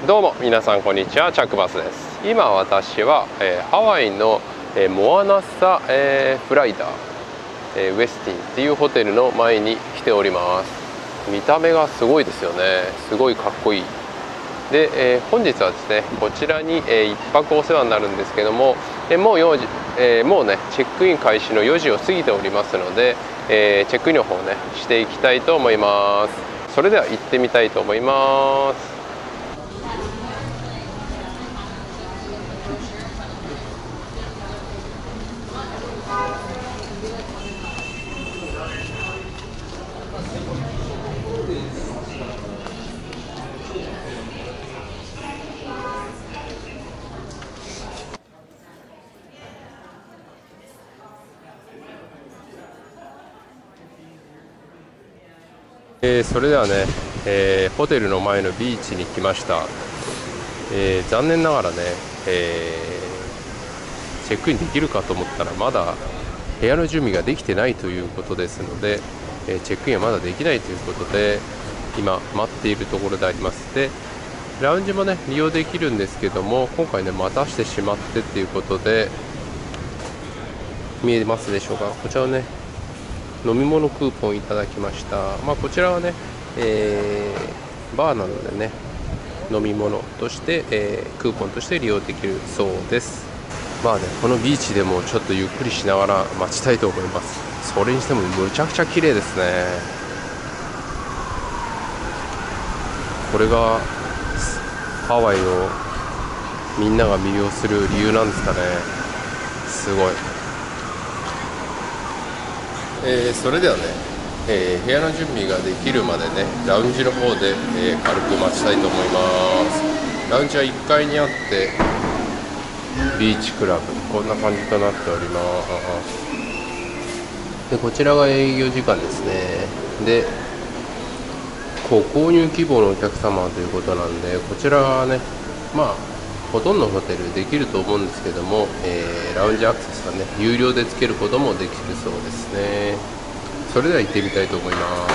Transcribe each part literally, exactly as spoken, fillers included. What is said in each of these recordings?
どうも皆さんこんにちは、チャックバスです。今私は、えー、ハワイの、えー、モアナッサ、えー、フライダー、えー、ウェスティンっていうホテルの前に来ております。見た目がすごいですよね。すごいかっこいい。で、えー、本日はですねこちらに、えー、一泊お世話になるんですけども、えー、もうよじ、えー、もうねチェックイン開始のよじを過ぎておりますので、えー、チェックインの方ねしていきたいと思います。それでは行ってみたいと思います。えー、それではね、えー、ホテルの前のビーチに来ました。えー、残念ながらね、えー、チェックインできるかと思ったらまだ部屋の準備ができてないということですので、えー、チェックインはまだできないということで今待っているところであります。でラウンジもね利用できるんですけども、今回ね待たしてしまってっていうことで、見えますでしょうか、こちらをね飲み物クーポンいただきました。まあ、こちらはね、えー、バーなのでね飲み物として、えー、クーポンとして利用できるそうです。まあねこのビーチでもちょっとゆっくりしながら待ちたいと思います。それにしてもむちゃくちゃ綺麗ですね。これがハワイをみんなが魅了する理由なんですかね。すごい。えー、それではね、えー、部屋の準備ができるまでねラウンジの方で、えー、軽く待ちたいと思います。ラウンジはいっかいにあってビーチクラブこんな感じとなっております。でこちらが営業時間ですね。でご購入希望のお客様ということなんで、こちらはねまあほとんどのホテルできると思うんですけども、えー、ラウンジアクセスはね有料でつけることもできるそうですね。それでは行ってみたいと思います。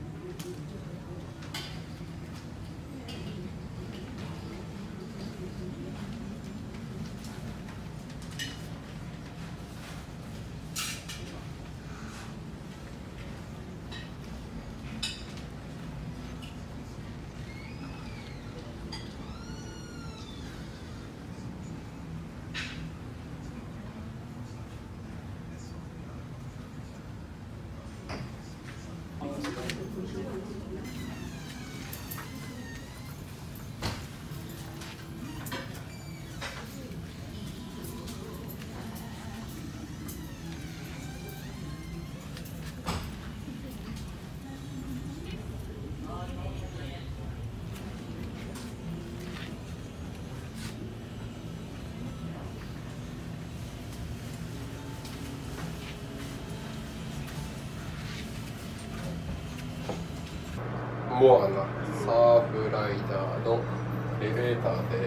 モアナサーフライダーのエレベーターです。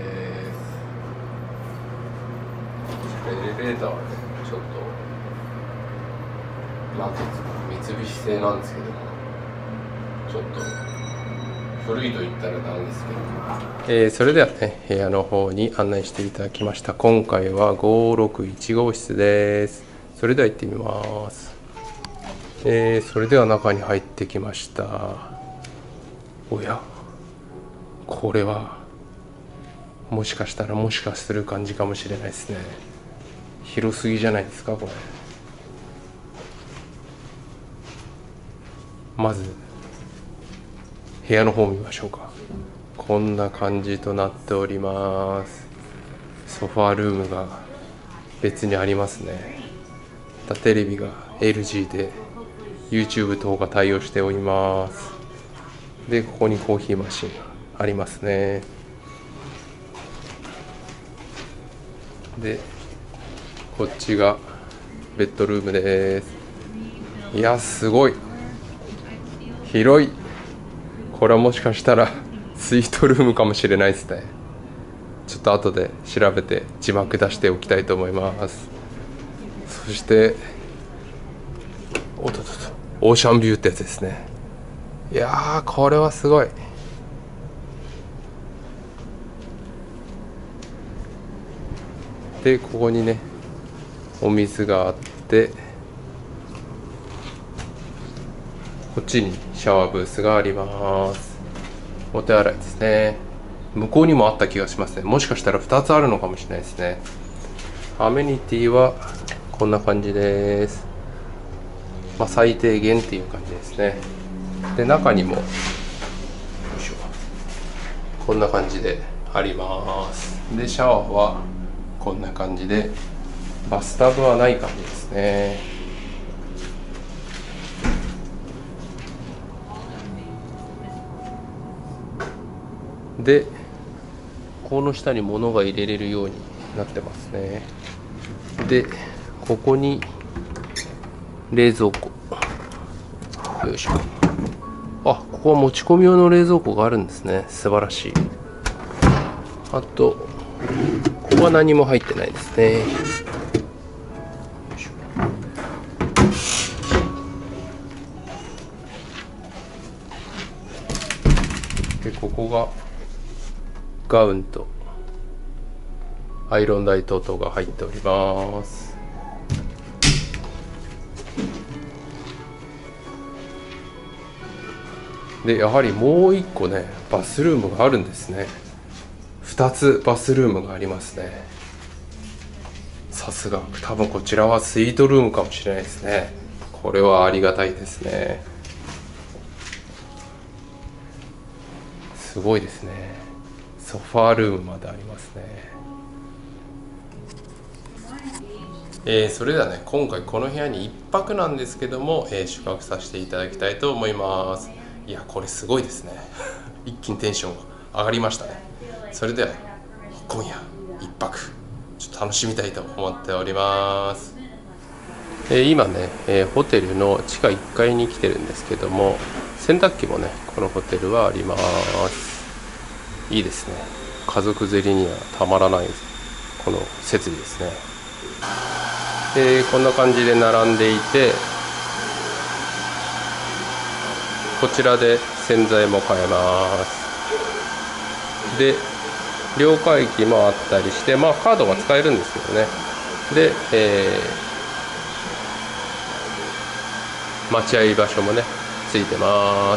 エレベーターはねちょっとまあ三菱製なんですけども、ちょっと古いと言ったらなんですけど、えー、それではね部屋の方に案内していただきました。今回はごろくいち号室です。それでは行ってみます。えー、それでは中に入ってきました。おやこれはもしかしたらもしかする感じかもしれないですね。広すぎじゃないですかこれ。まず部屋の方見ましょうか。こんな感じとなっております。ソファールームが別にありますね。テレビが エルジー で YouTube 等が対応しております。でここにコーヒーマシンがありますね。でこっちがベッドルームです。いやすごい広い。これはもしかしたらスイートルームかもしれないですね。ちょっと後で調べて字幕出しておきたいと思います。そしておっとっとっとオーシャンビューってやつですね。いやーこれはすごい。 でここにねお水があって、こっちにシャワーブースがあります。お手洗いですね。向こうにもあった気がしますね。もしかしたらふたつあるのかもしれないですね。アメニティはこんな感じです。まあ、最低限っていう感じですね。で中にもよいしょこんな感じであります。でシャワーはこんな感じで、バスタブはない感じですね。でこの下に物が入れれるようになってますね。でここに冷蔵庫、よいしょ。あ、ここは持ち込み用の冷蔵庫があるんですね。素晴らしい。あとここは何も入ってないですね。よいしょ。でここがガウンとアイロン台等々が入っております。でやはりもう一個ねバスルームがあるんですね。ふたつバスルームがありますね。さすが、多分こちらはスイートルームかもしれないですね。これはありがたいですね。すごいですね。ソファールームまでありますね。えー、それではね今回この部屋にいっぱくなんですけども、えー、宿泊させていただきたいと思います。いやこれすごいですね一気にテンションが上がりましたね。それでは今夜いっぱくちょっと楽しみたいと思っております。えー、今ね、えー、ホテルの地下いっかいに来てるんですけども、洗濯機もねこのホテルはあります。いいですね。家族連れにはたまらないこの設備ですね。えー、こんな感じで並んでいて、こちらで洗剤も買えます。で両替機もあったりして、まあカードが使えるんですけどね。で、えー、待合場所もねついてます。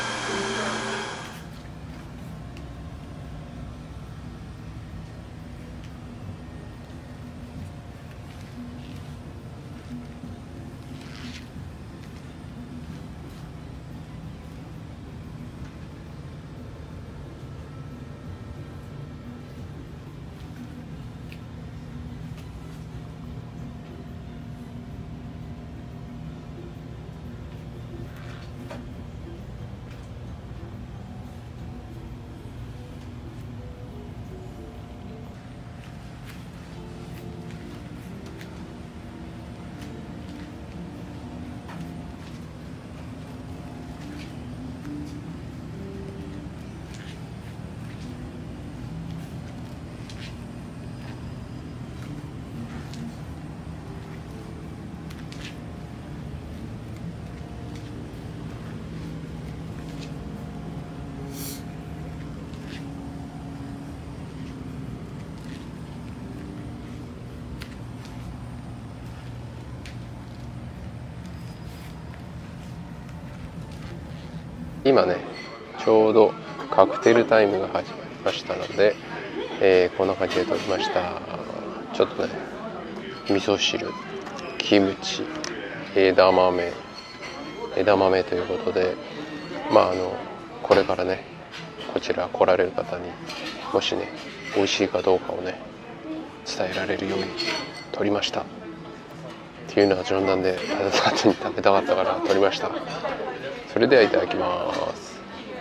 今ねちょうどカクテルタイムが始まりましたので、えー、こんな感じで撮りました。ちょっとね味噌汁、キムチ、枝豆枝豆ということで、まああのこれからねこちら来られる方にもしね美味しいかどうかをね伝えられるように撮りましたっていうのは冗談で、ただ単に食べたかったから撮りました。それではいただきます。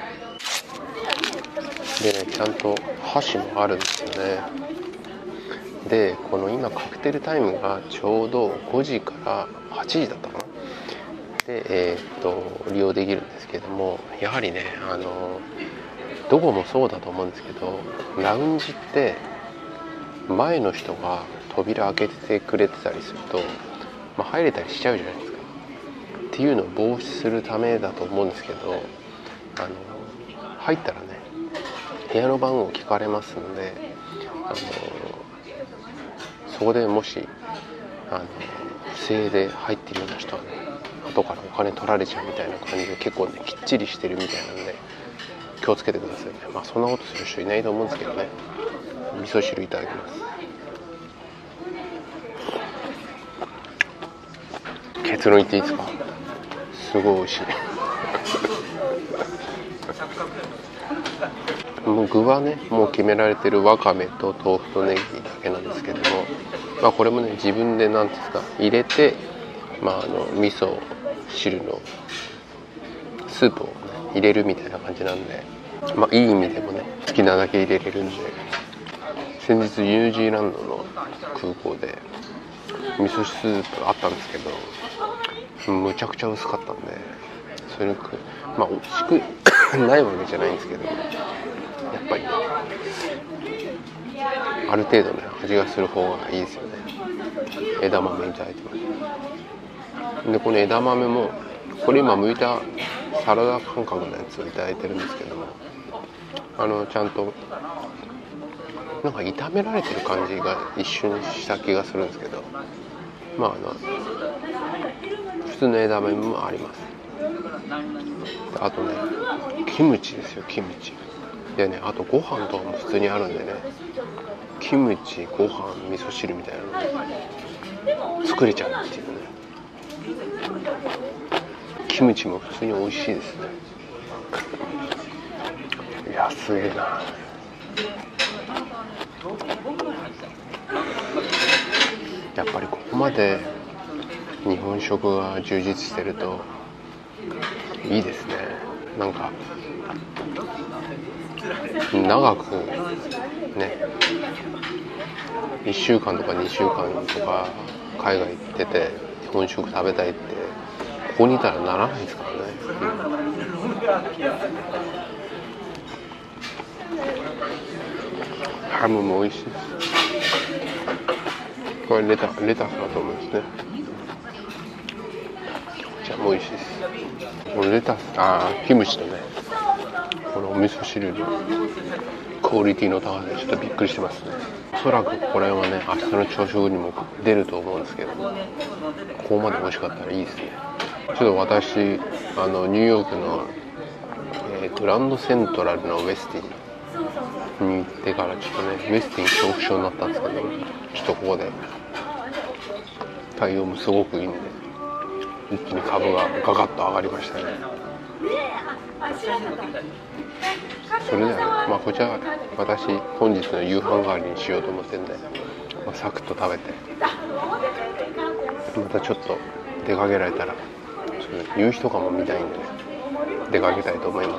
でねちゃんと箸もあるんですよね。でこの今カクテルタイムがちょうどごじからはちじだったかなで、えー、っと利用できるんですけども、やはりねあのどこもそうだと思うんですけど、ラウンジって前の人が扉開けてくれてたりすると、まあ、入れたりしちゃうじゃないですか。っていうのを防止するためだと思うんですけど、あの入ったらね部屋の番号聞かれますので、あのそこでもしあの不正で入ってるような人はね、後からお金取られちゃうみたいな感じで結構ねきっちりしてるみたいなんで気をつけてくださいね。まあそんなことする人いないと思うんですけどね。味噌汁いただきます。結論言っていいですか？すごい美味しい。もう具はねもう決められてるわかめと豆腐とネギだけなんですけども、まあこれもね自分で何ですか入れて、まああの味噌汁のスープを、ね、入れるみたいな感じなんで、まあいい意味でもね好きなだけ入れれるんで。先日ニュージーランドの空港で味噌スープあったんですけど、むちゃくちゃ薄かったんで、それにまあ美味しくないわけじゃないんですけど、やっぱり、ね、ある程度ね味がする方がいいですよね。枝豆いただいてますで、この枝豆もこれ今剥いたサラダ感覚のやつをいただいてるんですけども、あのちゃんとなんか炒められてる感じが一瞬した気がするんですけど、まああの普通の枝豆もあります。あとねキムチですよ、キムチでね、あとご飯とかも普通にあるんでね、キムチ、ご飯、味噌汁みたいなの作れちゃうっていうね。キムチも普通に美味しいですね。いやすげえな。やっぱりここまで日本食が充実してるといいですね。なんか長くねいっしゅうかんとかにしゅうかんとか海外行ってて日本食食べたいってここにいたらならないですからね、うん、ハムも美味しいです。これレタレタスだと思うんですね。じゃあもう美味しいです。このレタス、あーキムチとねこのお味噌汁のクオリティの高さでちょっとびっくりしてますね。おそらくこれはね明日の朝食にも出ると思うんですけど、ここまで美味しかったらいいですね。ちょっと私あのニューヨークの、えー、グランドセントラルのウェスティンに行ってからちょっとねウェスティン恐怖症になったんですけど、ちょっとここで対応もすごくいいんで一気に株がガガッと上がりましたね。それではね、まあこちら私本日の夕飯代わりにしようと思ってるんで、まあ、サクッと食べてまたちょっと出かけられたら夕日とかも見たいんで、ね、出かけたいと思います。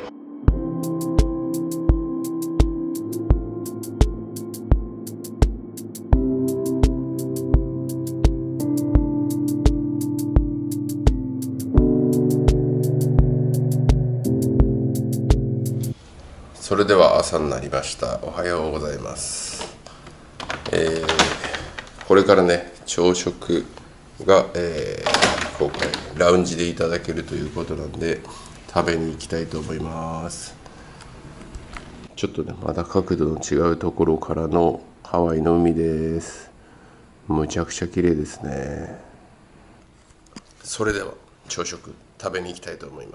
それでは朝になりました。おはようございます。えー、これからね朝食が、えー、今回ラウンジでいただけるということなんで食べに行きたいと思います。ちょっとねまた角度の違うところからのハワイの海です。むちゃくちゃ綺麗ですね。それでは朝食食べに行きたいと思います。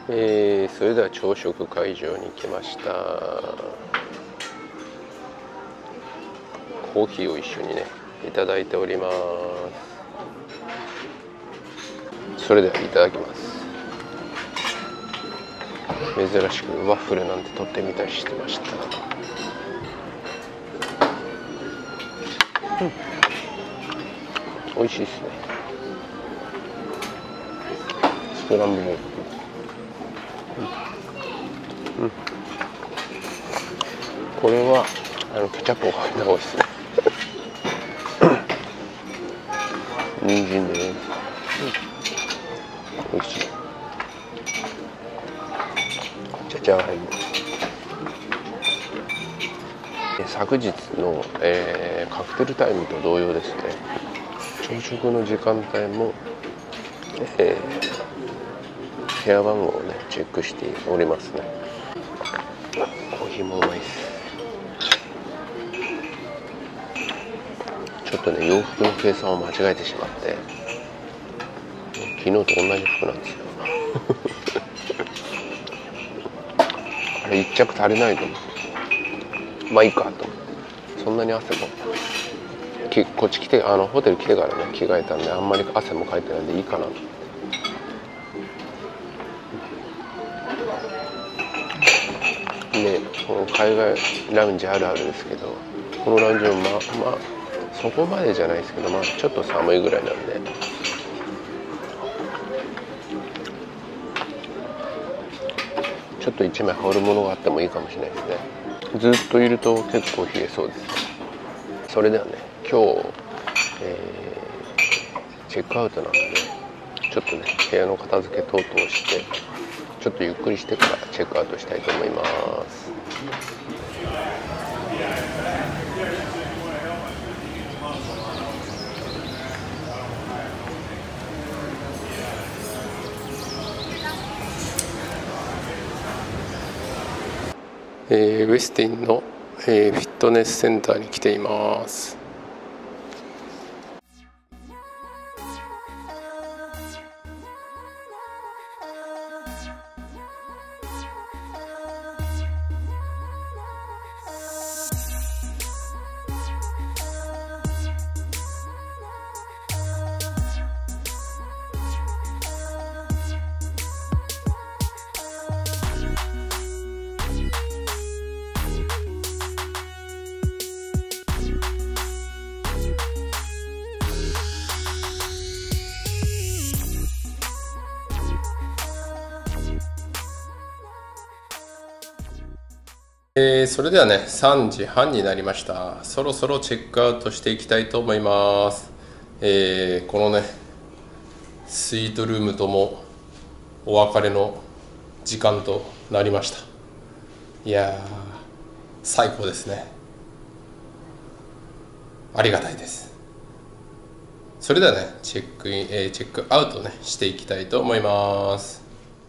えー、それでは朝食会場に来ました。コーヒーを一緒にねいただいております。それではいただきます。珍しくワッフルなんて取ってみたりしてました。うん、美味しいですね。スクランブルエッグ、うんうん、これはあのケチャップをかけた方がいいですね。人参です、うん、美味しい。じゃじゃーん。昨日の、えー、カクテルタイムと同様ですね、朝食の時間帯も、えー、部屋番号をねチェックしておりますね。コーヒーもうまいです。ちょっとね洋服の計算を間違えてしまって、昨日と同じ服なんですよ。あれ一着足りないと思う。まあいいかと思って、そんなに汗もきこっち来て、あのホテル来てからね着替えたんで、あんまり汗もかいてないんでいいかなと思って。ね、この海外ラウンジあるあるですけど、このラウンジもまあまあそこまでじゃないですけど、まあちょっと寒いぐらいなんで、ちょっと一枚羽織るものがあってもいいかもしれないですね。ずっといると結構冷えそうです。それではね今日、えー、チェックアウトなんで、ちょっとね部屋の片付け等々してちょっとゆっくりしてからチェックアウトしたいと思います。えー、ウェスティンの、えー、フィットネスセンターに来ています。えー、それではねさんじはんになりました。そろそろチェックアウトしていきたいと思います。えー、このねスイートルームともお別れの時間となりました。いやー最高ですね。ありがたいです。それではねチェックイン、えー、チェックアウトねしていきたいと思います。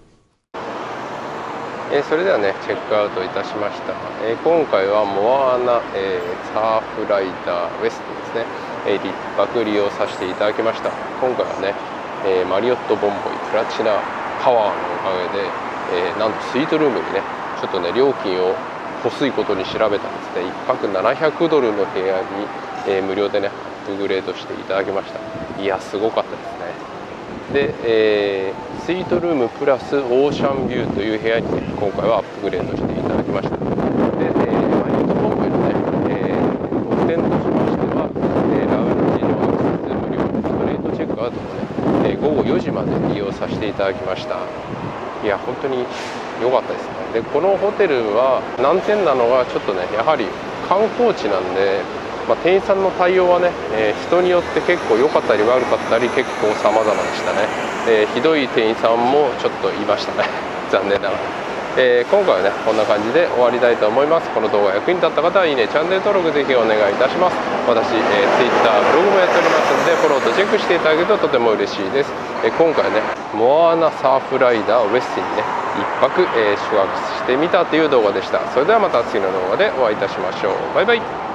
えー、それではねチェックアウトいたしました。えー、今回はモアナ、えー、サーフライダーウェストですね、えー、いっぱく利用させていただきました。今回はね、えー、マリオットボンボイプラチナパワーのおかげで、えー、なんとスイートルームにねちょっとね料金を細いことに調べたんですね。いっぱくななひゃくドルの部屋に、えー、無料でねアップグレードしていただきました。いやすごかったですね。で、えー、スイートルームプラスオーシャンビューという部屋に、ね、今回はアップグレードしていただきました。で、えー、マリオットボンボイのね、えー、特典としましては、えー、ラウンジのアクセス無料、ストレートチェックアウトもね、えー、午後よじまで利用させていただきました。いや本当に良かったですね。でこのホテルは難点なのがちょっとねやはり観光地なんで、まあ、店員さんの対応はね、えー、人によって結構良かったり悪かったり結構様々でしたね。えー、ひどい店員さんもちょっといましたね残念ながら。えー、今回はねこんな感じで終わりたいと思います。この動画役に立った方はいいね、チャンネル登録ぜひお願いいたします。私、えー、Twitter、ブログもやっておりますのでフォローとチェックしていただけるととても嬉しいです。えー、今回ねモアナサーフライダーウェスティンにねいっぱく、えー、宿泊してみたという動画でした。それではまた次の動画でお会いいたしましょう。バイバイ。